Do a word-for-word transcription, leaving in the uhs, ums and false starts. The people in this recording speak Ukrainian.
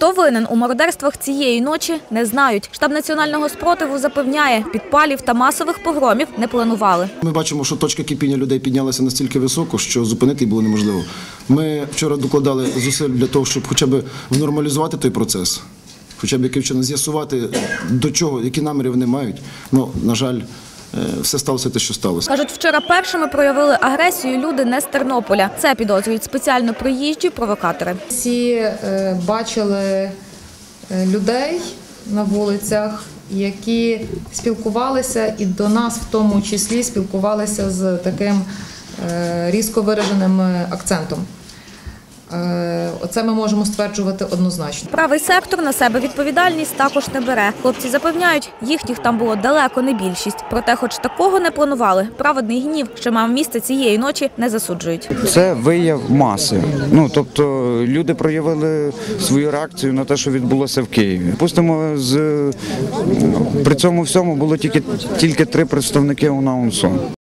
Хто винен у мародерствах цієї ночі, не знають. Штаб національного спротиву запевняє, підпалів та масових погромів не планували. Ми бачимо, що точка кипіння людей піднялася настільки високо, що зупинити їх було неможливо. Ми вчора докладали зусиль для того, щоб хоча б нормалізувати той процес, хоча б яким чином з'ясувати, до чого, які наміри вони мають. Ну, на жаль, все сталося те, що сталося. Кажуть, вчора першими проявили агресію люди не з Тернополя. Це підозрюють спеціально приїжджі провокатори. Всі е, бачили людей на вулицях, які спілкувалися і до нас в тому числі спілкувалися з таким е, різко вираженим акцентом. Оце ми можемо стверджувати однозначно. Правий сектор на себе відповідальність також не бере. Хлопці запевняють, їхніх там було далеко не більшість. Проте, хоч такого не планували, праведний гнів, що мав місце цієї ночі, не засуджують. Це вияв маси. Ну, тобто люди проявили свою реакцію на те, що відбулося в Києві. Пустимо, з... при цьому всьому було тільки, тільки три представники УНА-УНСО.